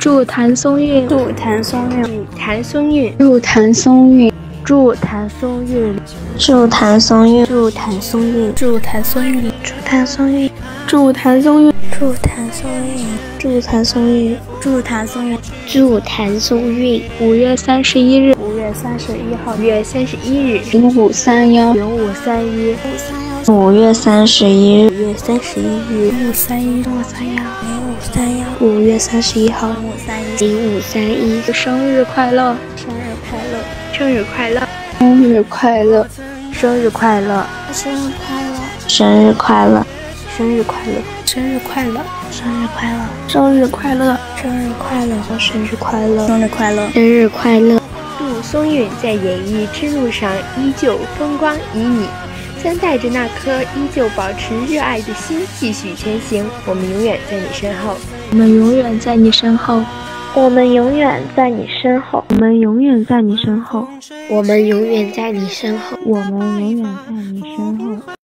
祝谭松韵， 祝谭松韵， 谭松韵， 祝谭松韵， 祝谭松韵， 祝谭松韵， 祝谭松韵， 祝谭松韵， 祝谭松韵， 祝谭松韵， 祝谭松韵，祝谭松韵，祝谭松韵， 祝谭松韵。 5月31日 5月31号 5月31日 0531 0531 5月31日 5月31日 0531 5月31号 0531 生日快乐， 生日快乐， 生日快乐， 生日快乐， 生日快乐， 生日快乐，生日快乐， 生日快乐， 生日快乐，生日快乐， 生日快乐， 生日快乐，生日快乐，生日快乐， 生日快乐！祝松韵在演艺之路上依旧风光旖旎，将带着那颗依旧保持热爱的心继续前行。我们永远在你身后， 我们永远在你身后， 我们永远在你身后， 我们永远在你身后， 我们永远在你身后， 我们永远在你身后。